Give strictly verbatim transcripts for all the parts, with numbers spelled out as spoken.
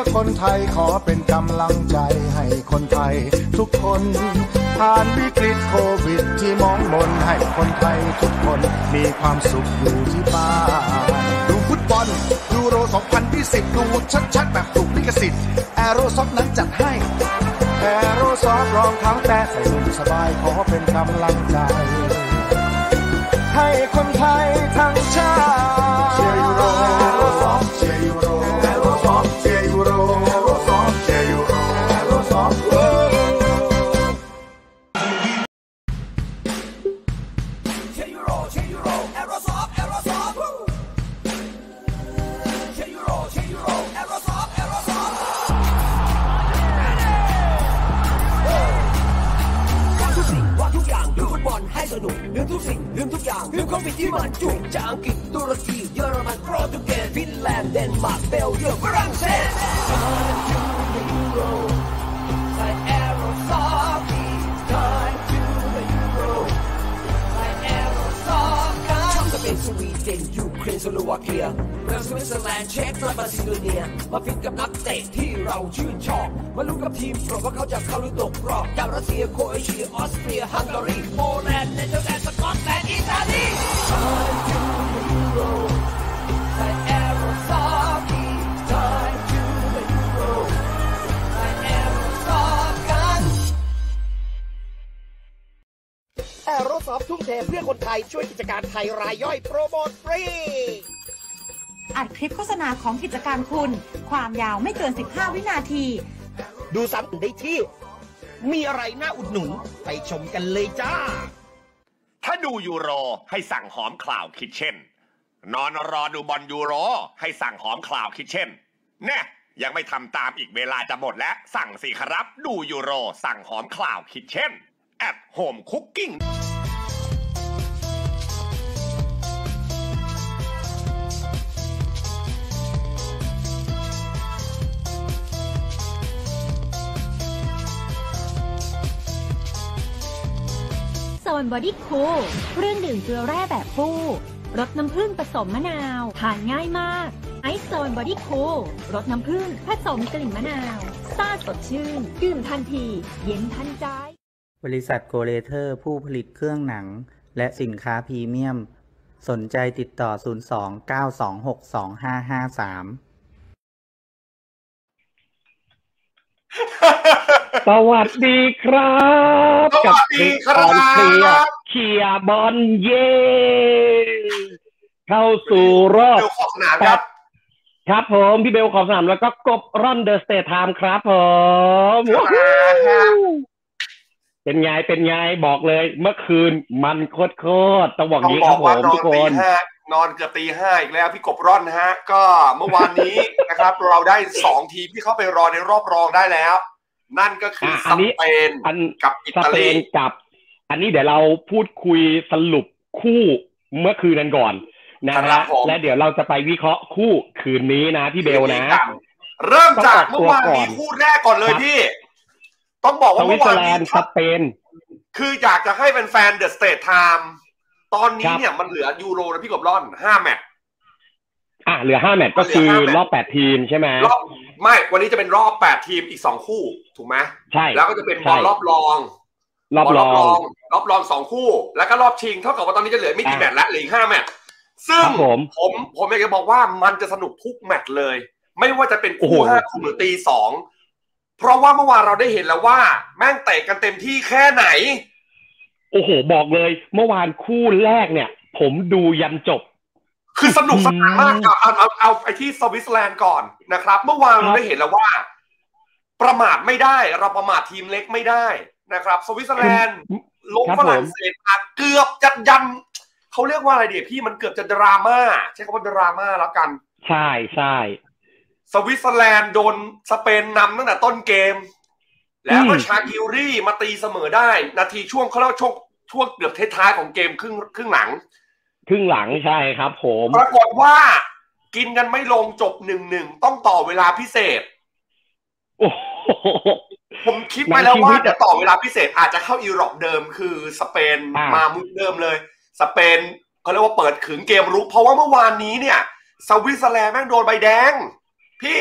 คนไทยขอเป็นกำลังใจให้คนไทยทุกคนผ่านวิกฤตโควิดที่มองมนให้คนไทยทุกคนมีความสุขอยู่ที่บ้านดูฟุตบอลยูโรสองพันยี่สิบดูชัดๆแบบถูกลิขสิทธิ์แอโรซ็อกนั้นจัดให้แอโรซ็อกรองเท้าแตะใส่สบายขอเป็นกำลังใจให้คนไทยทั้งชาติเชียร์ยูโรแอโรซ็อกเชียร์ยูโรแอโรซ็อกเชียร์ยูโรแอโรซ็อกเชียร์ยูโรแอโรซ็อกลืมทุกสิ่งลืมทุกอย่างลืมความผิดที่มันจุกจากอังกฤษตุรกีเยอรมันโปรตุเกสฟินแลนด์เดนมาร์กเบลเยียมฝรั่งเศสสวีเดนยูเครนสโลวาเกียเบลสวิตเซอร์แลนด์เช็กและมาซิโดเนียมาฟิตกับนักเตะที่เราชื่นชอบมาลุ้นกับทีมโปรดว่าเขาจะเข้าหรือตกรอบจากรัสเซียโครเอเชียออสเตรียฮังการีโปแลนด์เนเธอร์แลนด์สกอตแลนด์อิตาลีแอโรซอฟทุ่มเทเพื่อคนไทยช่วยกิจการไทยรายย่อยโปรโมทฟรีอัดคลิปโฆษณาของกิจการคุณความยาวไม่เกินสิบห้าวินาทีดูซ้ำได้ที่มีอะไรน่าอุดหนุนไปชมกันเลยจ้าถ้าดูยูโรให้สั่งหอมคลาวคิทเช่นนอนรอดูบอลยูโรให้สั่งหอมคลาวคิทเช่นแน่ยังไม่ทำตามอีกเวลาจะหมดแล้วสั่งสิครับดูยูโรสั่งหอมคลาวคิทเช่นat home cooking โซนบอดี้คูลเครื่องดื่มเกลือแร่แบบฟูรสน้ำผึ้งผสมมะนาวทานง่ายมากไอซ์โซนบอดี้คูลรสน้ำผึ้งผสมกลิ่นมะนาวซ่าสดชื่นดื่มทันทีเย็นทันใจบริษัทโกเลเทอร์ผู้ผลิตเครื่องหนังและสินค้าพรีเมียมสนใจติดต่อศูนย์ สอง เก้า สอง หก สอง ห้า ห้า สามสวัสดีครับกับคลิปออนเคลียร์เชียร์บอลเย่เข้าสู่รอบแปดครับผมพี่เบลขอบสนามแล้วก็กบร่อนเดอะสเตทไทม์ครับผมเป็นไงเป็นไงบอกเลยเมื่อคืนมันโคตรโคตรต้องบอกงี้ครับผมทุกคนนอนเกือบตีห้าอีกแล้วพี่กบร่อนนะฮะก็เมื่อวานนี้นะครับเราได้สองทีมที่เข้าไปรอในรอบรองได้แล้วนั่นก็คือสเปนกับอิตาลีกับอันนี้เดี๋ยวเราพูดคุยสรุปคู่เมื่อคืนนั้นก่อนนะฮะและเดี๋ยวเราจะไปวิเคราะห์คู่คืนนี้นะพี่เบลนะเริ่มจากเมื่อวานนี้คู่แรกก่อนเลยพี่ต้องบอกว่าเมื่อวานนี้สเปนคืออยากจะให้เป็นแฟนเดอะสเตทไทม์ตอนนี้เนี่ยมันเหลือยูโรนะพี่กบร่อนห้าแมตช์อ่ะเหลือห้าแมตช์ก็คือรอบแปดทีมใช่ไหมรอบไม่วันนี้จะเป็นรอบแปดทีมอีกสองคู่ถูกไหมใช่แล้วก็จะเป็นบอลรอบรองรอบรองรอบรองสองคู่แล้วก็รอบชิงเท่ากับว่าตอนนี้จะเหลือไม่กี่แมตช์ละเหลืออีกห้าแมตช์ซึ่งผมผมผมอยากจะบอกว่ามันจะสนุกทุกแมตช์เลยไม่ว่าจะเป็นคู่ห้าคู่หรือตีสองเพราะว่าเมื่อวานเราได้เห็นแล้วว่าแม่งเตะกันเต็มที่แค่ไหนโอ้โหบอกเลยเมื่อวานคู่แรกเนี่ยผมดูยันจบคือสนุกสนานมากเอาเอาเอาเอาไปที่สวิตเซอร์แลนด์ก่อนนะครับเมื่อวานเราได้เห็นแล้วว่าประมาทไม่ได้เราประมาททีมเล็กไม่ได้นะครับสวิตเซอร์แลนด์ล้มฝรั่งเศสเกือบจะยันเขาเรียกว่าอะไรเดี๋ยวพี่มันเกือบจะดราม่าใช้คำว่าดราม่าแล้วกันใช่ใช่สวิตเซอร์แลนด์โดนสเปนนำตั้งแต่ต้นเกมแล้วก็ชาคิวรี่มาตีเสมอได้นาทีช่วงเขาเรียกช่วงช่วงเกือบท้ายๆของเกมครึ่งครึ่งหลังครึ่งหลังใช่ครับผมปรากฏว่ากินกันไม่ลงจบหนึ่งหนึ่งต้องต่อเวลาพิเศษโอ้ผมคิดไปแล้วว่าจะต่อเวลาพิเศษอาจจะเข้าอีรอบเดิมคือสเปนมามุกเดิมเลยสเปนเขาเรียกว่าเปิดขึงเกมรุกเพราะว่าเมื่อวานนี้เนี่ยสวิตเซอร์แลนด์แม่งโดนใบแดงพี่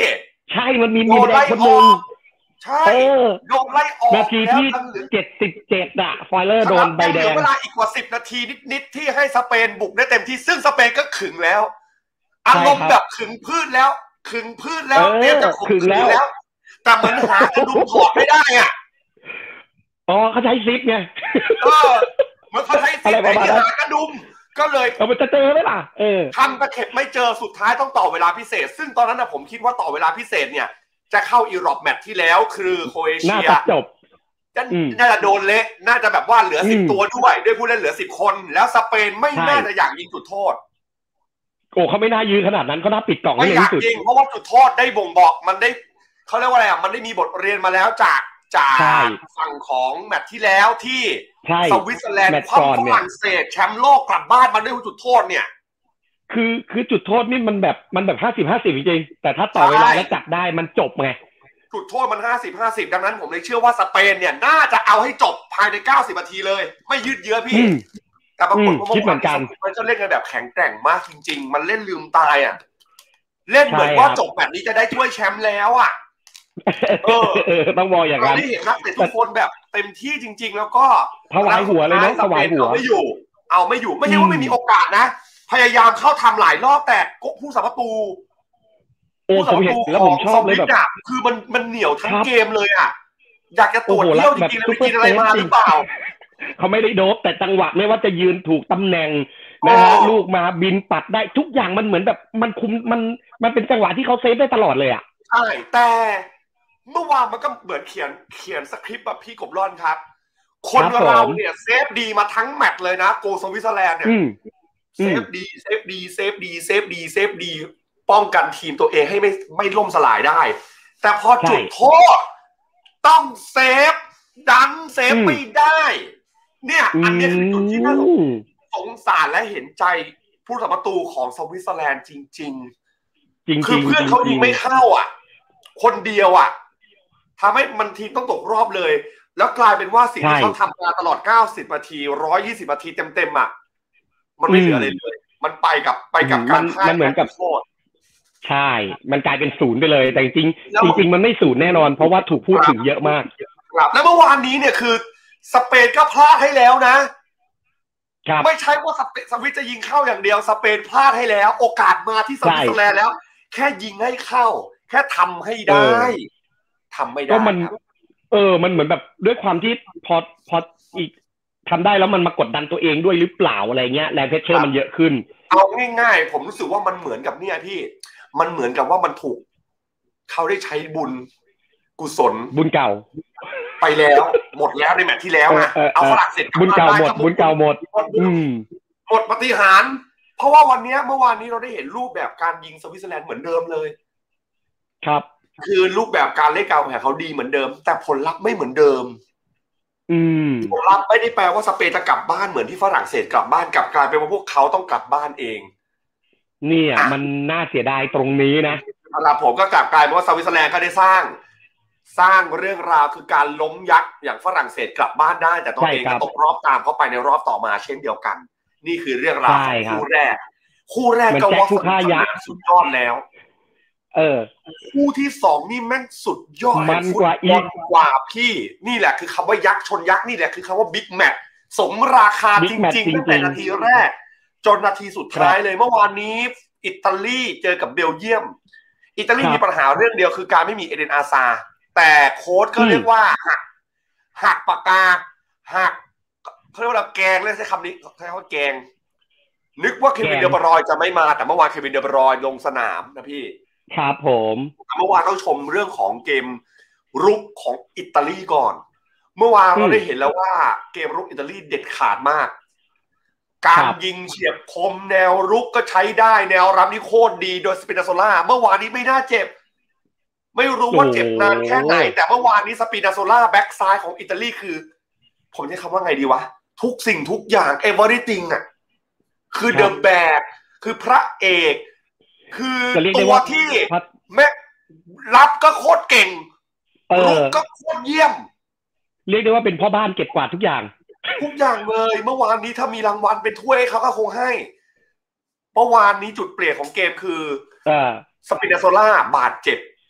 ใช่มันมีมีแดงคนหนึ่งใช่โดนไล่ออกนาทีที่เจ็ดสิบเจ็ดอะฟอยเลอร์โดนใบแดงเวลาอีกกว่าสิบนาทีนิดๆที่ให้สเปนบุกได้เต็มที่ซึ่งสเปนก็ขึงแล้วอารมณ์แบบขึงพืชแล้วขึงพืชแล้วเตรียมจะขึงแล้วแต่เหมือนหากระดุมถอดไม่ได้อ่ะอ๋อเขาใช้ซิปไงเออเหมือนเขาใช้ซิปแต่หากระดุมก็เลยเอาไปจะเจอไหมล่ะเออทำตะเข็บไม่เจอสุดท้ายต้องต่อเวลาพิเศษซึ่งตอนนั้นนะผมคิดว่าต่อเวลาพิเศษเนี่ยจะเข้าอีรอบแมตช์ที่แล้วคือโครเอเชียน่าจะจบน่าจะโดนเละน่าจะแบบว่าเหลือสิบตัวด้วยด้วยผู้เล่นเหลือสิบคนแล้วสเปนไม่น่าจะอยากยิงจุดโทษโอ้เขาไม่น่ายืนขนาดนั้นเขาน่าปิดกล่องไม่อยากยิงเพราะว่าจุดโทษได้บ่งบอกมันได้เขาเรียกว่าอะไรอ่ะมันได้มีบทเรียนมาแล้วจากจากฝั่งของแมตช์ที่แล้วที่สวิตเซอร์แลนด์คว้าฝรั่งเศสแชมป์โลกกลับบ้านมาด้วยจุดโทษเนี่ยคือคือจุดโทษนี่มันแบบมันแบบห้าสิบห้าสิบจริงๆแต่ถ้าต่อเวลาแล้วจับได้มันจบไงจุดโทษมันห้าสิบ ห้าสิบดังนั้นผมเลยเชื่อว่าสเปนเนี่ยน่าจะเอาให้จบภายในเก้าสิบนาทีเลยไม่ยืดเยื้อพี่แต่ปรากฏว่าเมื่อวานมันจะเล่นกันแบบแข็งแกร่งมากจริงๆมันเล่นลืมตายอ่ะเล่นเหมือนว่าจบแบบนี้จะได้ถ้วยแชมป์แล้วอ่ะเออต้องบอกอย่างนั้นเราได้เห็นนักเตะทุกคนแบบเต็มที่จริงๆแล้วก็ถวายหัวเลยนะถวายหัวไม่อยู่เอาไม่อยู่ไม่ใช่ว่าไม่มีโอกาสนะพยายามเข้าทำหลายรอบแต่ผู้สัมประตูโอ้ผมเห็นแล้วผมชอบเลยแบบคือมันมันเหนียวทั้งเกมเลยอ่ะอยากจะตรวจเที่ยวจริงๆแล้วไปกินอะไรมาหรือเปล่าเขาไม่ได้โดบแต่จังหวะไม่ว่าจะยืนถูกตำแหน่งนะฮะลูกมาบินปัดได้ทุกอย่างมันเหมือนแบบมันคุมมันมันเป็นจังหวะที่เขาเซฟได้ตลอดเลยอ่ะใช่แต่เมื่อวานมันก็เหมือนเขียนเขียนสคริปต์แบบพี่กบร่อนครับคนเราเนี่ยเซฟดีมาทั้งแมตช์เลยนะโกสวิตเซอร์แลนด์เนี่ยเซฟดีเซฟดีเซฟดีเซฟดีเซฟดีป้องกันทีมตัวเองให้ไม่ไม่ล่มสลายได้แต่พอจุดโทษต้องเซฟดันเซฟไม่ได้เนี่ยอันนี้คือจุดที่น่าสงสารและเห็นใจผู้รักษาประตูของสวิตเซอร์แลนด์จริงๆจริงคือเพื่อนเขายิงไม่เข้าอ่ะคนเดียวอ่ะทำให้มันทีมต้องตกรอบเลยแล้วกลายเป็นว่าสิ่งที่เขาทำมาตลอดเก้าสิบนาทีหนึ่งร้อยยี่สิบนาทีเต็มๆอ่ะมันไม่เหลืออะไรเลยมันไปกับไปกับการพ่ายมันเหมือนกับโทษใช่มันกลายเป็นศูนย์ไปเลยแต่จริงจริงๆมันไม่ศูนย์แน่นอนเพราะว่าถูกพูดถึงเยอะมากครับแล้วเมื่อวานนี้เนี่ยคือสเปนก็พลาดให้แล้วนะไม่ใช่ว่าสวิตจะยิงเข้าอย่างเดียวสเปนพลาดให้แล้วโอกาสมาที่สวิตเซอร์แลนด์แล้วแค่ยิงให้เข้าแค่ทำให้ได้ทำไม่ได้ก็มันเออมันเหมือนแบบด้วยความที่พอพออีกทำได้แล้วมันมากดดันตัวเองด้วยหรือเปล่าอะไรเงี้ยแรงเพชเชอร์มันเยอะขึ้นเอาง่ายๆผมรู้สึกว่ามันเหมือนกับเนี่ยพี่มันเหมือนกับว่ามันถูกเขาได้ใช้บุญกุศลบุญเก่าไปแล้วหมดแล้วในแมตช์ที่แล้วนะเอาฝรั่งเศสบุญเก่าหมดบุญเก่าหมดอืมหมดปฏิหารเพราะว่าวันนี้เมื่อวานนี้เราได้เห็นรูปแบบการยิงสวิตเซอร์แลนด์เหมือนเดิมเลยครับคือรูปแบบการเล่นการแข่งเขาดีเหมือนเดิมแต่ผลลัพธ์ไม่เหมือนเดิมอืมผลลัพธ์ไม่ได้แปลว่าสเปนจะกลับบ้านเหมือนที่ฝรั่งเศสกลับบ้านกลับกลายเป็นว่าพวกเขาต้องกลับบ้านเองเนี่ยมันน่าเสียดายตรงนี้นะสำหรับผมก็กลับกลายเป็นว่าสวิตเซอร์แลนด์ก็ได้สร้างสร้างเรื่องราวคือการล้มยักษ์อย่างฝรั่งเศสกลับบ้านได้แต่ตัวเองก็ตกรอบตามเข้าไปในรอบต่อมาเช่นเดียวกันนี่คือเรื่องราวของคู่แรกคู่แรกก็ว่าสุดยอดแล้วเออคู่ที่สองนี่แม่งสุดยอดมันกว่าอีกกว่าพี่นี่แหละคือคำว่ายักษ์ชนยักษ์นี่แหละคือคำว่าบิ๊กแมตช์สมราคาจริงๆตั้งแต่นาทีแรกจนนาทีสุดท้ายเลยเมื่อวานนี้อิตาลีเจอกับเบลเยียมอิตาลีมีปัญหาเรื่องเดียวคือการไม่มีเอเดนอาซาแต่โค้ชก็เรียกว่าหักหักปากกาหักเขาเรียกว่าแกงเลยใช้คำนี้ใช้คำว่าแกงนึกว่าเควินเดอร์บรอยจะไม่มาแต่เมื่อวานเควินเดอร์บรอยลงสนามนะพี่ครับผมเมื่อวานต้องชมเรื่องของเกมรุกของอิตาลีก่อนเมื่อวานเราได้เห็นแล้วว่าเกมรุกอิตาลีเด็ดขาดมากการยิงเฉียบคมแนวรุกก็ใช้ได้แนวรับนี่โคตรดีโดยสปินาโซล่าเมื่อวานนี้ไม่น่าเจ็บไม่รู้ว่าเจ็บนานแค่ไหนแต่เมื่อวานนี้สปินาโซล่าแบ็กซ้ายของอิตาลีคือผมใช้คำว่าไงดีวะทุกสิ่งทุกอย่าง everything อ่ะคือเดอะแบกคือพระเอกคือตัวที่แม่รับก็โคตรเก่งลุกก็โคตรเยี่ยมเรียกได้ว่าเป็นพ่อบ้านเก็บกวาดทุกอย่างทุกอย่างเลยเมื่อวานนี้ถ้ามีรางวัลเป็นถ้วยเขาก็คงให้เมื่อวานนี้จุดเปลี่ยนของเกมคือสปินาโซล่าบาดเจ็บ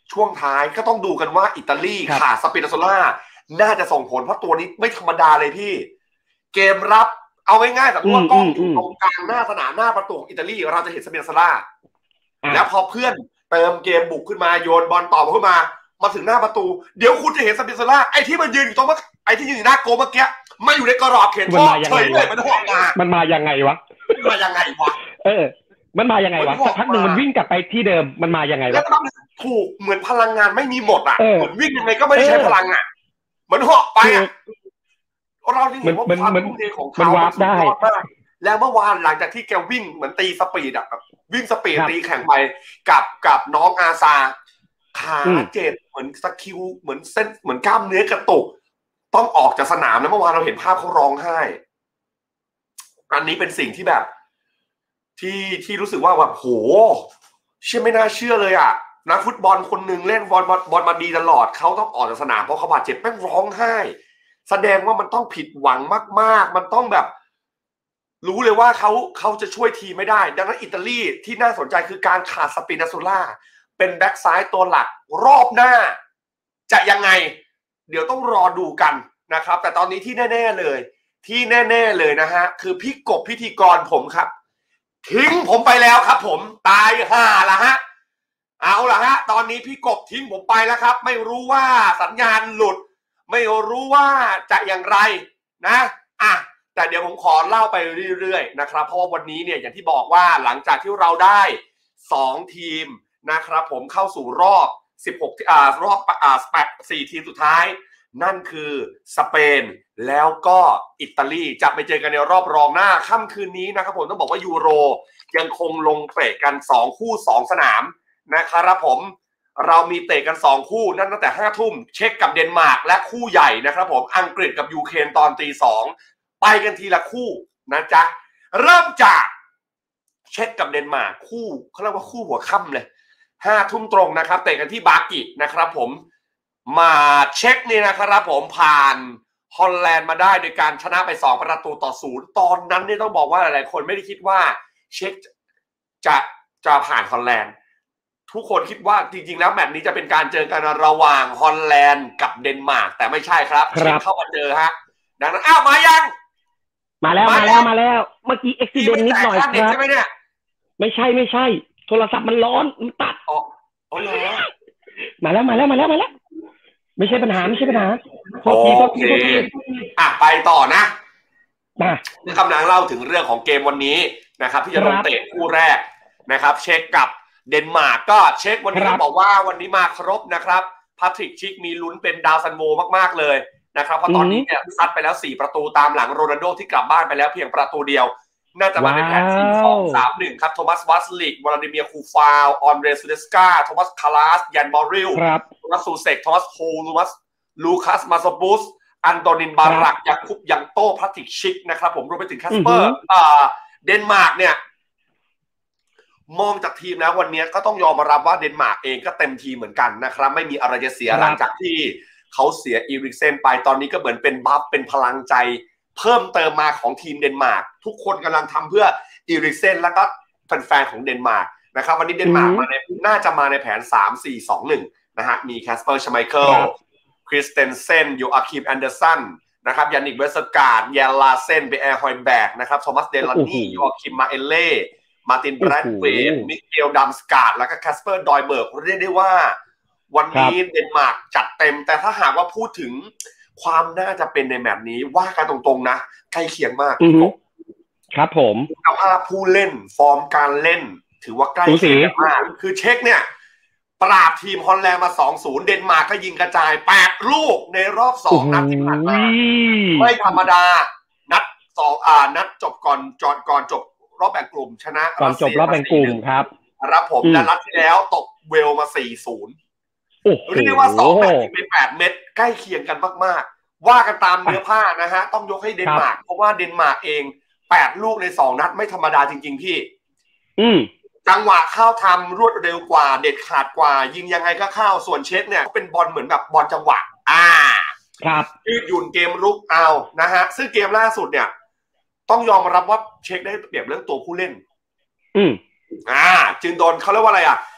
ช่วงท้ายก็ต้องดูกันว่าอิตาลีขาดสปินาโซล่าน่าจะส่งผลเพราะตัวนี้ไม่ธรรมดาเลยพี่เกมรับเอาง่ายๆแต่ว่ากล้องอยู่ตรงกลางหน้าสนามหน้าประตูอิตาลีเราจะเห็นสปินาโซล่าแล้วพอเพื่อนเติมเกมบุกขึ้นมาโยนบอลต่อขึ้นมามาถึงหน้าประตูเดี๋ยวคุณจะเห็นสปินาโซล่าไอ้ที่มันยืนอยู่ตรงว่าไอ้ที่ยืนอยู่หน้าโกเมื่อกี้มาอยู่ในกรอบเขตโทษเฉยเลยมันออกมามันมายังไงวะมายังไงวะเออมันมายังไงวะสักพักหนึ่งมันวิ่งกลับไปที่เดิมมันมายังไงวะแล้วก็ต้องถูกเหมือนพลังงานไม่มีหมดอ่ะเหมือนวิ่งยังไงก็ไม่ได้ใช้พลังอ่ะเหมือนเหาะไปอ่ะเราที่เห็นว่าความทุ่มเทของเขามันสุดยอดมากแล้วเมื่อวานหลังจากที่แกวิ่งเหมือนตีสปีดอ่ะวิ่งสปีดตีแข่งไปกับกับน้องอาซาขาเจ็บเหมือนสกิลเหมือนเส้นเหมือนกล้ามเนื้อกระตุกต้องออกจากสนามแล้วเมื่อวานเราเห็นภาพเขาร้องไห้อันนี้เป็นสิ่งที่แบบที่ที่รู้สึกว่าแบบโหเชื่อไม่น่าเชื่อเลยอ่ะนักฟุตบอลคนหนึ่งเล่นบอลบอลมาดีตลอดเขาต้องออกจากสนามเพราะเขาบาดเจ็บแม่งร้องไห้แสดงว่ามันต้องผิดหวังมากๆมันต้องแบบรู้เลยว่าเขาเขาจะช่วยทีมไม่ได้ดังนั้นอิตาลีที่น่าสนใจคือการขาดสปินาโซล่าเป็นแบ็กซ้ายตัวหลักรอบหน้าจะยังไงเดี๋ยวต้องรอดูกันนะครับแต่ตอนนี้ที่แน่ๆเลยที่แน่ๆเลยนะฮะคือพี่กบพิธีกรผมครับทิ้งผมไปแล้วครับผมตายห่าละฮะเอาละฮะตอนนี้พี่กบทิ้งผมไปแล้วครับไม่รู้ว่าสัญญาณหลุดไม่รู้ว่าจะอย่างไรนะอ่ะแต่เดี๋ยวผมขอเล่าไปเรื่อยๆนะครับเพราะว่าวันนี้เนี่ยอย่างที่บอกว่าหลังจากที่เราได้สองทีมนะครับผมเข้าสู่รอบสิบหกอ่ารอบอ่าสี่ทีมสุดท้ายนั่นคือสเปนแล้วก็อิตาลีจะไปเจอกันในรอบรองหน้าค่ำคืนนี้นะครับผมต้องบอกว่ายูโรยังคงลงเตะกันสองคู่สองสนามนะครับผมเรามีเตะกันสองคู่นั่นตั้งแต่ห้าทุ่มเช็กกับเดนมาร์กและคู่ใหญ่นะครับผมอังกฤษกับยูเครนตอนตีสองไปกันทีละคู่นะจ๊ะเริ่มจากเช็กกับเดนมาร์กคู่เขาเรียกว่าคู่หัวค่ำเลยห้าทุ่มตรงนะครับเตะกันที่บาร์กินะครับผมมาเช็คนี่นะครับผมผ่านฮอลแลนด์มาได้โดยการชนะไปสองประตูต่อศูนย์ตอนนั้นนี่ต้องบอกว่าหลายๆคนไม่ได้คิดว่าเช็คจะจะผ่านฮอลแลนด์ทุกคนคิดว่าจริงๆแล้วแมตช์นี้จะเป็นการเจอกันระหว่างฮอลแลนด์กับเดนมาร์กแต่ไม่ใช่ครับเช็คเข้ามาเจอฮะดังนั้นอ้าวมายังมาแล้วมาแล้วมาแล้วเมื่อกี้เอ็กซิเดนต์นิดหน่อยครับใช่ไหมเนี่ยไม่ใช่ไม่ใช่โทรศัพท์มันร้อนมันตัดอ๋ออ๋อเหรอมาแล้วมาแล้วมาแล้วมาแล้วไม่ใช่ปัญหาไม่ใช่ปัญหาโอเคอ่ะไปต่อนะนี่กำลังเล่าถึงเรื่องของเกมวันนี้นะครับที่จะลงเตะคู่แรกนะครับเช็คกับเดนมาร์กก็เช็ควันนี้ต้องบอกว่าวันนี้มาครบนะครับพาทริกชิกมีลุ้นเป็นดาวซันโวมากๆเลยนะครับเพราะตอนนี้เนี่ยซัดไปแล้วสี่ประตูตามหลังโรนัลโดที่กลับบ้านไปแล้วเพียงประตูเดียวน่าจะมาในแผน สี่ สอง สาม หนึ่ง ครับโทมัสวัสลิกวลาดิเมียร์คูฟาวออนเดรซูเดสกาโทมัสคาลาสยันบอริลโทมัสซูเซกโทมัสโฮลูมัสลูคัสมาโซบุสอันโตนินบารักยาคุบยังโตพาทริกชิกนะครับผมรวมไปถึงแคสเปอร์เดนมาร์กเนี่ยมองจากทีมแล้ววันนี้ก็ต้องยอมรับว่าเดนมาร์กเองก็เต็มทีมเหมือนกันนะครับไม่มีอะไรจะเสียหลังจากที่เขาเสียอีริกเซนไปตอนนี้ก็เหมือนเป็นบัฟเป็นพลังใจเพิ่มเติมมาของทีมเดนมาร์กทุกคนกำลังทำเพื่ออีริกเซนแล้วก็แฟนๆของเดนมาร์กนะครับวันนี้เดนมาร์กมาในน่าจะมาในแผน สาม สี่ สอง หนึ่ง นะฮะมีแคสเปอร์ชไมเคิลคริสเตนเซนโยอาคิมแอนเดอร์สันนะครับยานิกเวสการ์ดแยนลาเซนเบแอร์ฮอยแบกนะครับโทมัสเดลานี่โยอาคิมมาเอเล่มาร์ตินแบรดเวดมิเกลดัมสการ์ดแล้วก็แคสเปอร์ดอยเบิร์กเรียกได้ว่าวันนี้เดนมาร์กจัดเต็มแต่ถ้าหากว่าพูดถึงความน่าจะเป็นในแมตช์นี้ว่ากันตรงๆนะใกล้เคียงมากครับผมแต่ว่าผู้เล่นฟอร์มการเล่นถือว่าใกล้เคียงมากคือเช็คเนี่ยปราบทีมฮอลแลนด์มา สองศูนย์ เดนมาร์กก็ยิงกระจายแปดลูกในรอบสองนัดที่ผ่านมาไม่ธรรมดานัดสองอ่านัดจบก่อนจอดก่อนจบรอบแบ่งกลุ่มชนะก่อนจบรอบแบ่งกลุ่มครับครับผมและนัดที่แล้วตกเวลมา สี่ศูนย์เรียกได้ว่าสองแมตช์ยิงไปแปดเม็ดใกล้เคียงกันมากๆว่ากันตามเนื้อผ้านะฮะต้องยกให้เดนมาร์กเพราะว่าเดนมาร์กเองแปดลูกในสองนัดไม่ธรรมดาจริงๆพี่อืมจังหวะเข้าทำรวดเร็วกว่าเด็ดขาดกว่ายิงยังไงก็เข้าส่วนเช็คเนี่ยเป็นบอลเหมือนแบบบอลจังหวะอ่าครับยืดหยุ่นเกมลุกเอานะฮะซึ่งเกมล่าสุดเนี่ยต้องยอมรับว่าเช็คได้เปรียบเรื่องตัวผู้เล่นอืมอ่าจึงโดนเขาเรียกว่าอะไรอ่ะ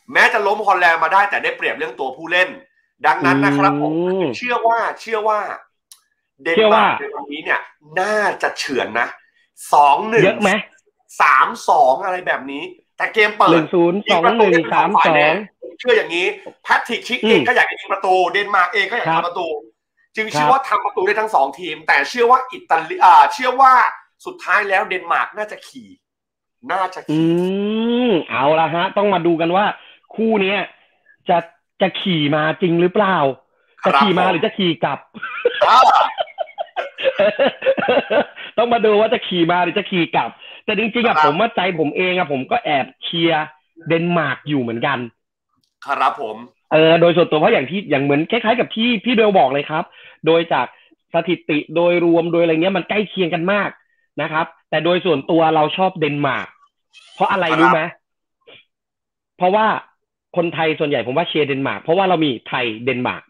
แม้จะล้มฮอลแลนด์มาได้แต่ได้เปรียบเรื่องตัวผู้เล่นดังนั้นนะครับผมเชื่อว่าเชื่อว่าเดนมาร์กในวันนี้เนี่ยน่าจะเฉือนนะสองหนึ่งเยอะไหมสามสองอะไรแบบนี้แต่เกมเปิดหนึ่งศูนย์ สองหนึ่ง สามสองเชื่ออย่างนี้แพทริกชิกเองก็อยากจะยิงประตูเดนมาร์กเองก็อยากทำประตูจึงเชื่อว่าทำประตูได้ทั้งสองทีมแต่เชื่อว่าอิตาลีอ่าเชื่อว่าสุดท้ายแล้วเดนมาร์กน่าจะขี่น่าจะขี่อืมเอาละฮะต้องมาดูกันว่าคู่นี้จะจะขี่มาจริงหรือเปล่าจะขี่มาหรือจะขี่กลับต้องมาดูว่าจะขี่มาหรือจะขี่กลับแต่จริงๆอะผมว่าใจผมเองอะผมก็แอบเชียร์เดนมาร์กอยู่เหมือนกันครับผมเออโดยส่วนตัวเพราะอย่างที่อย่างเหมือนคล้ายๆกับที่พี่เบลบอกเลยครับโดยจากสถิติโดยรวมโดยอะไรเงี้ยมันใกล้เคียงกันมากนะครับแต่โดยส่วนตัวเราชอบเดนมาร์กเพราะอะไรรู้ไหมเพราะว่าคนไทยส่วนใหญ่ผมว่าเชียร์เดนมาร์กเพราะว่าเรามีไทยเดนมาร์ก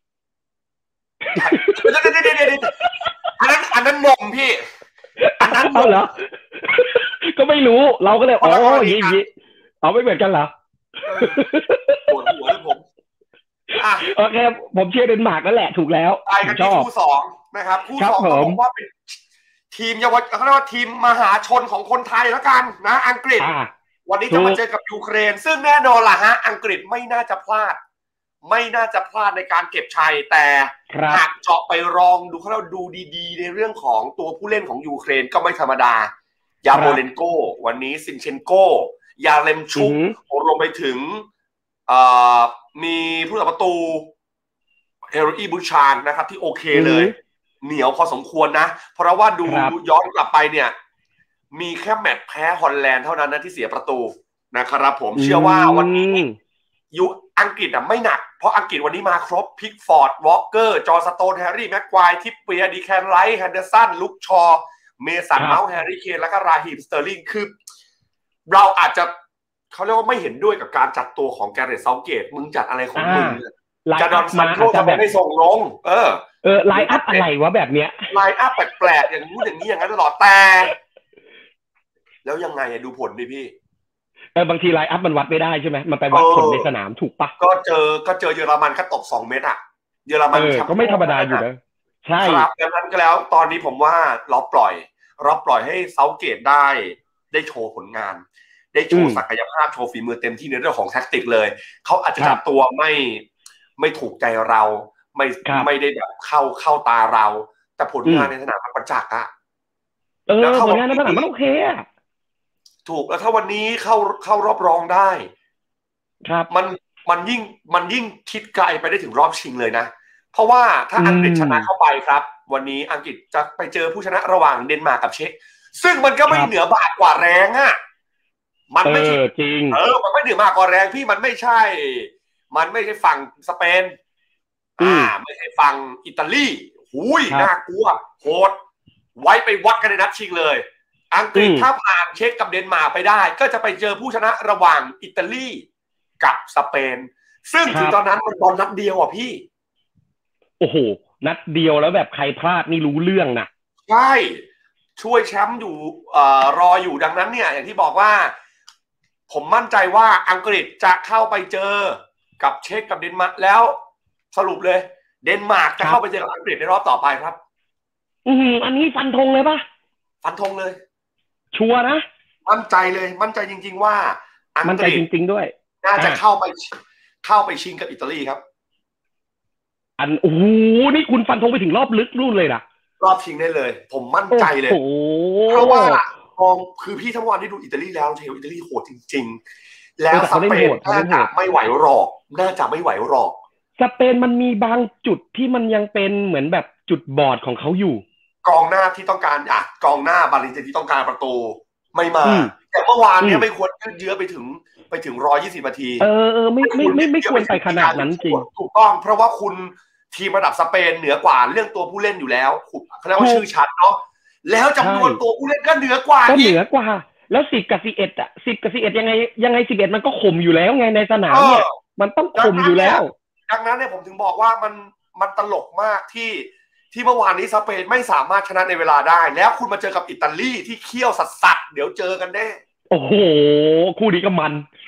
อันนั้นอันนั้นมงพี่อันนั้นเอาเหรอก็ไม่รู้เราก็เลยอ๋อยี่ยี่เอาไม่เหมือนกันเหรอปวดหัวเลยผมโอเคผมเชียร์เดนมาร์กนั่นแหละถูกแล้วไปกันที่คู่สองนะครับคู่สองผมว่าเป็นทีมเยาวชนเขาเรียกว่าทีมมหาชนของคนไทยแล้วกันนะอังกฤษวันนี้จะมาเจอกับยูเครนซึ่งแน่นอนล่ะฮะอังกฤษไม่น่าจะพลาดไม่น่าจะพลาดในการเก็บชัยแต่หากเจาะไปลองดูเขาเราดูดีๆในเรื่องของตัวผู้เล่นของยูเครนก็ไม่ธรรมดายาโมเลนโกวันนี้ซินเชนโกยาเลมชุกรวมไปถึงมีผู้รักษาประตูเฮโรอีบูชานนะครับที่โอเคเลยเหนียวพอสมควรนะเพราะว่าดูย้อนกลับไปเนี่ยมีแค่แมตช์แพ้ฮอลแลนด์เท่านั้นนะที่เสียประตูนะครับผมเชื่อว่าวันนี้ยูอังกฤษอ่ะไม่หนักเพราะอังกฤษวันนี้มาครบพิกฟอร์ดวอลเกอร์จอร์สโตนแฮร์รี่แม็กควายทิปเปียดีแคนไลท์แฮนเดอร์สันลุคชอเมสันเมาส์แฮร์รี่เคนแล้วก็ราฮีมสเตอร์ลิงคือเราอาจจะเขาเรียกว่าไม่เห็นด้วยกับการจัดตัวของแกเรตเซาเกตมึงจัดอะไรของมึงจะดอนซันโตทำไมไม่ส่งลงเออเออไลน์อัพอะไรวะแบบเนี้ยไลน์อัพแปลกๆอย่างนู้นอย่างนี้อย่างนั้นตลอดแต่แล้วยังไงดูผลดิพี่เออบางทีไลน์อัพมันวัดไม่ได้ใช่ไหมมันไปวัดผลในสนามถูกปะก็เจอก็เจอเยอรมันก็ตกสองเมตรอ่ะเยอรมันก็ไม่ธรรมดาอยู่นะใช่ครับดังนั้นก็แล้วตอนนี้ผมว่าเราปล่อยเราปล่อยให้เซาเกตได้ได้โชว์ผลงานได้โชว์ศักยภาพโชว์ฝีมือเต็มที่ในเรื่องของแท็กติกเลยเขาอาจจะจับตัวไม่ไม่ถูกใจเราไม่ไม่ได้แบบเข้าเข้าตาเราแต่ผลงานในสนามมันประจักษ์อะเออผลงานในสนามมันโอเคอะถูกแล้วถ้าวันนี้เข้าเข้ารอบรองได้ครับมันมันยิ่งมันยิ่งคิดไกลไปได้ถึงรอบชิงเลยนะเพราะว่าถ้าอังกฤษชนะเข้าไปครับวันนี้อังกฤษจะไปเจอผู้ชนะระหว่างเดนมาร์กกับเช็กซึ่งมันก็ไม่เหนือบากกว่าแรงอะมันไม่จริงเออมันไม่เหนือบากกว่าแรงพี่มันไม่ใช่มันไม่ใช่ฝั่งสเปนอ่าไม่ใช่ฝั่งอิตาลีหุยน่ากลัวโหดไว้ไปวัดกันในนัดชิงเลยอังกฤษถ้าผ่านเช็กกับเดนมาร์กไปได้ก็จะไปเจอผู้ชนะระหว่างอิตาลีกับสเปนซึ่งถึงตอนนั้นมันบอลนัดเดียวอ่ะพี่โอ้โหนัดเดียวแล้วแบบใครพลาดนี่รู้เรื่องนะใช่ช่วยแชมป์อยู่เอ่อรออยู่ดังนั้นเนี่ยอย่างที่บอกว่าผมมั่นใจว่าอังกฤษจะเข้าไปเจอกับเช็กกับเดนมาร์กแล้วสรุปเลยเดนมาร์กจะเข้าไปเจอกับอังกฤษในรอบต่อไปครับอืมอันนี้ฟันธงเลยปะฟันธงเลยชัวร์นะมั่นใจเลยมั่นใจจริงๆว่าอังกฤษมั่นใจจริงๆด้วยน่าจะเข้าไปเข้าไปชิงกับอิตาลีครับอันโอ้โหนี่คุณฟันธงไปถึงรอบลึกรุ่นเลยนะรอบชิงได้เลยผมมั่นใจเลยเพราะว่ามองคือพี่ทั้งวันที่ดูอิตาลีแล้วเทวอิตาลีโหดจริงๆแล้วสเปนน่าจะไม่ไหวหรอกน่าจะไม่ไหวหรอกสเปนมันมีบางจุดที่มันยังเป็นเหมือนแบบจุดบอดของเขาอยู่กองหน้าที่ต้องการอ่ะกองหน้าบาลินเจที่ต้องการประตูไม่มาแต่เมื่อวานเนี้ยไม่ควรยืดเยื้อไปถึงไปถึงร้อยยี่สิบนาทีเออเออไม่ไม่ไม่ไม่ควรไปขนาดนั้นจริงถูกต้องเพราะว่าคุณทีมระดับสเปนเหนือกว่าเรื่องตัวผู้เล่นอยู่แล้วเขาเรียกว่าชื่อชัดเนาะแล้วจำนวนตัวผู้เล่นก็เหนือกว่าก็เหนือกว่าแล้วสิบกับสิบเอ็ดอ่ะสิบกับสิบเอ็ดยังไงยังไงสิบเอ็ดมันก็ข่มอยู่แล้วไงในสนามเนี่ยมันต้องข่มอยู่แล้วดังนั้นเนี่ยผมถึงบอกว่ามันมันตลกมากที่ที่เมื่อวานนี้สเปนไม่สามารถชนะในเวลาได้แล้วคุณมาเจอกับอิตาลีที่เขี้ยวสัสๆเดี๋ยวเจอกันแน่โอ้โหคู่นี้ก็มัน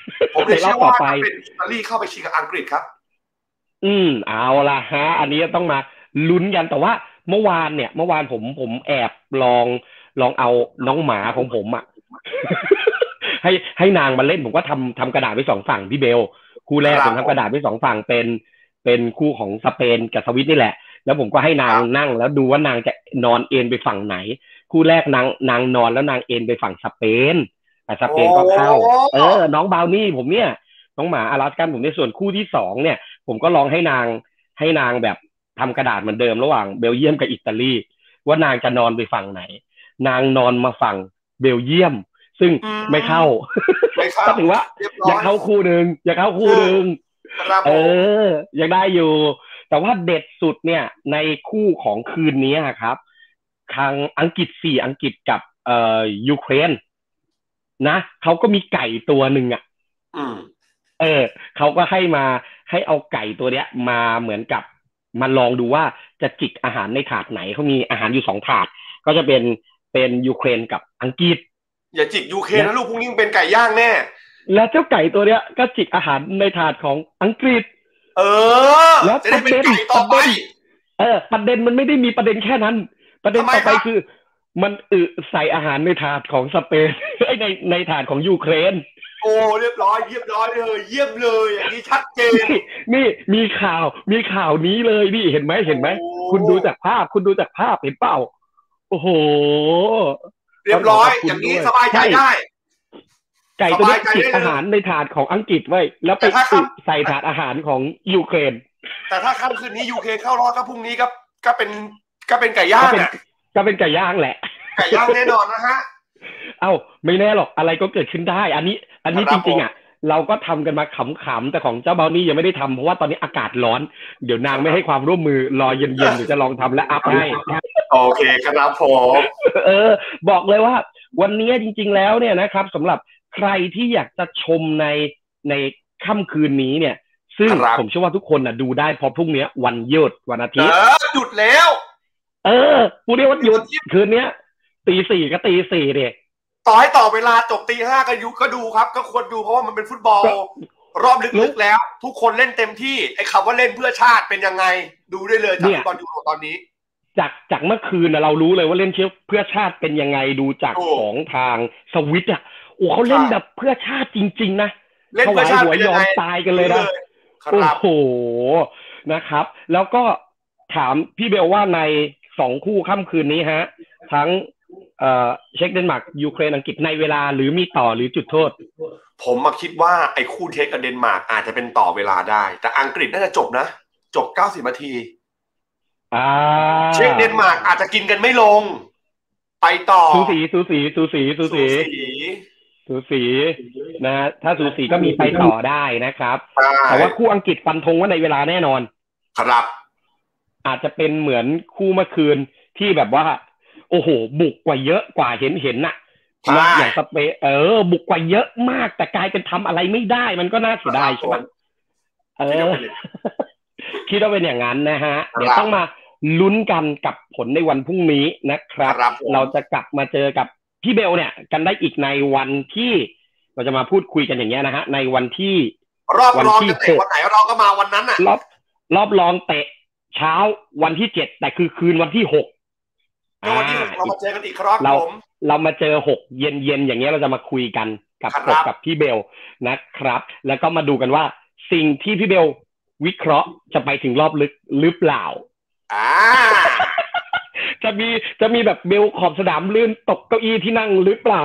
ผมเลยเชื่อว่าเป็นอิตาลีเข้าไปชิงกับอังกฤษครับอืมเอาละฮะอันนี้ต้องมาลุ้นกันแต่ว่าเมื่อวานเนี่ยเมื่อวานผมผมแอบลองลองเอาน้องหมาของผมอ่ะ ให้ให้นางมาเล่นผมก็ทำทำกระดาษไว้สองฝั่งพี่เบลคู่แรกผมทำกระดาษไว้สองฝั่งเป็นเป็นคู่ของสเปนกับสวิตนี่แหละแล้วผมก็ให้นางนั่งแล้วดูว่านางจะนอนเอนไปฝั่งไหนคู่แรกนางนางนอนแล้วนางเอนไปฝั่งสเปนแต่สเปนก็เข้าเออน้องบาวนี่ผมเนี่ยน้องหมาอลาสกันผมในส่วนคู่ที่สองเนี่ยผมก็ลองให้นางให้นางแบบทำกระดาษเหมือนเดิมระหว่างเบลเยียมกับอิตาลีว่านางจะนอนไปฝั่งไหนนางนอนมาฝั่งเบลเยียมซึ่งไม่เข้าก็ถือว่าอยากเข้าคู่หนึ่งอยากเข้าคู่หนึ่งเออยังได้อยู่แต่ว่าเด็ดสุดเนี่ยในคู่ของคืนนี้ครับทางอังกฤษสี่อังกฤษกับเอ่อยูเครนนะเขาก็มีไก่ตัวหนึ่งอ่ะเออเขาก็ให้มาให้เอาไก่ตัวเนี้ยมาเหมือนกับมาลองดูว่าจะจิกอาหารในถาดไหนเขามีอาหารอยู่สองถาดก็จะเป็นเป็นยูเครนกับอังกฤษอย่าจิกยูเครนนะลูกพวกนี้เป็นไก่ย่างแน่แล้วเจ้าไก่ตัวเนี้ยก็จิกอาหารในถาดของอังกฤษเออแล้วจะได้เป็นไก่ต่อไปเออประเด็นมันไม่ได้มีประเด็นแค่นั้นประเด็นต่อไปคือมันอึใส่อาหารในถาดของสเปนในในถาดของยูเครนโอ้เรียบร้อยเรียบร้อยเลยเยี่ยมเลยอย่างนี้ชัดเจนนี่มีข่าวมีข่าวนี้เลยนี่เห็นไหมเห็นไหมคุณดูจากภาพคุณดูจากภาพเห็นเปล่าโอ้โหเรียบร้อยอย่างนี้สบายใจได้ไก่ตัวนี้จิกอาหารในถาดของอังกฤษไว้แล้วไปใส่ถาดอาหารของยูเครนแต่ถ้าค่ำคืนนี้ยูเครนเข้ารอบก็พรุ่งนี้ก็ก็เป็นก็เป็นไก่ย่างอ่ะก็เป็นไก่ย่างแหละไก่ย่างแน่นอนนะฮะเอ้าไม่แน่หรอกอะไรก็เกิดขึ้นได้อันนี้อันนี้จริงๆอ่ะเราก็ทำกันมาขำๆแต่ของเจ้าเบลนี่ยังไม่ได้ทำเพราะว่าตอนนี้อากาศร้อนเดี๋ยวนางไม่ให้ความร่วมมือรอเย็นๆเดี๋ยวจะลองทำและอัพให้โอเคครับผมเออบอกเลยว่าวันนี้จริงๆแล้วเนี่ยนะครับสำหรับใครที่อยากจะชมในในค่ำคืนนี้เนี่ยซึ่งผมเชื่อว่าทุกคนน่ะดูได้พอพรุ่งนี้วันหยุดวันอาทิตย์หยุดแล้วเออพูดได้ว่าหยุดคืนนี้ตีสี่ก็ตีสี่เด็กต่อให้ต่อเวลาจบตีห้าก็ยุก็ดูครับก็ควรดูเพราะว่ามันเป็นฟุตบอลรอบลึกๆแล้วทุกคนเล่นเต็มที่ไอ้คำว่าเล่นเพื่อชาติเป็นยังไงดูได้เลยจากฟุตบอลยูโรตอนนี้จากจากเมื่อคืนนะเรารู้เลยว่าเล่นเพื่อชาติเป็นยังไงดูจากของทางสวิตอ่ะโอ้เขาเล่นแบบเพื่อชาติจริงๆนะเล่นเพื่อชาติหัวยอมตายกันเลยนะโอ้โหนะครับแล้วก็ถามพี่เบลว่าในสองคู่ค่ำคืนนี้ฮะทั้งเอ่อเช็กเดนมาร์กยูเครนอังกฤษในเวลาหรือมีต่อหรือจุดโทษผมมาคิดว่าไอ้คู่เช็กกับเดนมาร์กอาจจะเป็นต่อเวลาได้แต่อังกฤษน่าจะจบนะจบเก้าสิบนาทีอ่าเช็กเดนมาร์กอาจจะกินกันไม่ลงไปต่อสูสีสูสีสูสีสูสีสูสีนะถ้าสูสีก็มีไปต่อได้นะครับแต่ว่าคู่อังกฤษฟันธงว่าในเวลาแน่นอนครับอาจจะเป็นเหมือนคู่เมื่อคืนที่แบบว่าโอ้โหบุกกว่าเยอะกว่าเห็นเห็นน่ะอย่างสเปนเออบุกกว่าเยอะมากแต่กลายเป็นทำอะไรไม่ได้มันก็น่าเสียดายใช่ไหมเออคิดว่าเป็นอย่างนั้นนะฮะเดี๋ยวต้องมาลุ้นกันกับผลในวันพรุ่งนี้นะครับเราจะกลับมาเจอกับพี่เบลเนี่ยกันได้อีกในวันที่เราจะมาพูดคุยกันอย่างเงี้ยนะฮะในวันที่รอบรองจะเตะวันไหนเราก็มาวันนั้นน่ะรอบรอบรองเตะเช้าวันที่เจ็ดแต่คือคืนวันที่หกวันที่หกเรามาเจอกันอีกครั้งเราเรามาเจอหกเย็นเย็นอย่างเงี้ยเราจะมาคุยกันกับผมกับพี่เบลนะครับแล้วก็มาดูกันว่าสิ่งที่พี่เบลวิเคราะห์จะไปถึงรอบลึกหรือเปล่าอ่าจะมีจะมีแบบเบลขอบสนามลื่นตกเก้าอี้ที่นั่งหรือเปล่า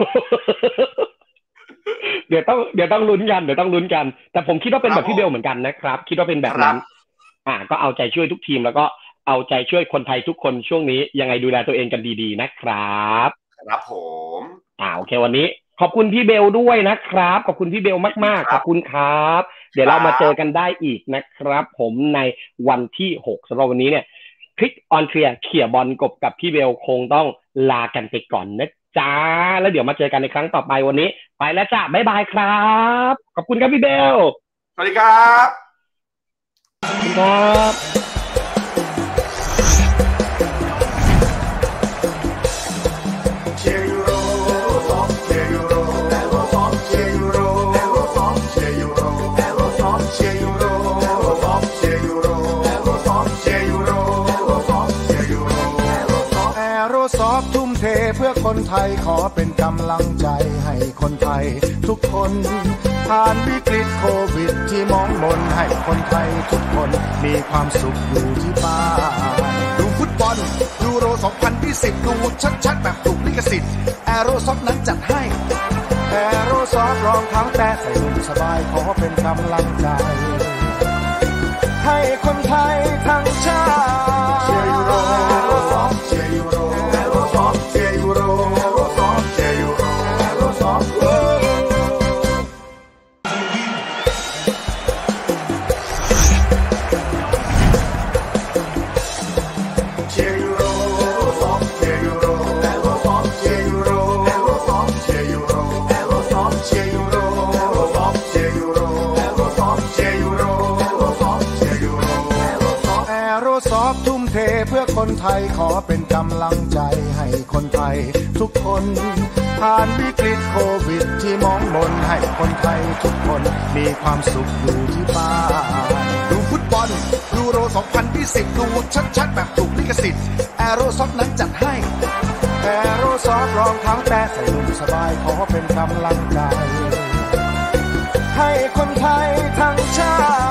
เดี๋ยวต้องเดี๋ยวต้องลุ้นกันเดี๋ยวต้องลุ้นกันแต่ผมคิดว่าเป็นแบบพี่เบลเหมือนกันนะครับคิดว่าเป็นแบบนั้นอ่าก็เอาใจช่วยทุกทีมแล้วก็เอาใจช่วยคนไทยทุกคนช่วงนี้ยังไงดูแลตัวเองกันดีๆนะครับครับผมอ่าโอเควันนี้ขอบคุณพี่เบลด้วยนะครับขอบคุณพี่เบลมากๆขอบคุณครับเดี๋ยวเรามาเจอกันได้อีกนะครับผมในวันที่หกสำหรับวันนี้เนี่ยคลิกออนเคลียร์เขี่ยบอลกบกับพี่เบลคงต้องลากันไปก่อนนะจ้าแล้วเดี๋ยวมาเจอกันในครั้งต่อไปวันนี้ไปแล้วจ้าบ๊ายบายครับขอบคุณครับพี่เบลสวัสดีครับครับเชียร์ยูโรเชียร์ยูโรซอฟทุ่มเทเพื่อคนไทยขอเป็นกำลังใจให้คนไทยทุกคนผ่านวิกฤตโควิดที่มองมนให้คนไทยทุกคนมีความสุขอยู่ที่บ้านดูฟุตบอลยูโรสองพันยี่สิบดูชัดๆแบบถูกลิขสิทธิ์แอโรซอฟนั้นจัดให้แอโรซอฟรองเท้าแตะใส่นุ่มสบายขอเป็นกำลังใจให้คนไทยทั้งชาติเชียร์ยูโรแอโรซอฟเชียร์ยูโรแอโรซอฟเชียร์ยูโรแอโรซอฟเชียร์ยูโรแอโรซอฟทุ่มเทเพื่อคนไทยขอเป็นกำลังใจให้คนไทยทุกคนผ่านวิกฤตโควิดที่มองมนให้คนไทยทุกคนมีความสุขอยู่ที่บ้านดูฟุตบอลยูโรสองพันยี่สิบดูชัดๆแบบถูกลิขสิทธิ์แอโรซอฟนั้นจัดให้แอโรซอฟรองเท้าแตะใส่นุ่มสบายขอเป็นกำลังใจให้คนไทยทั้งชาติ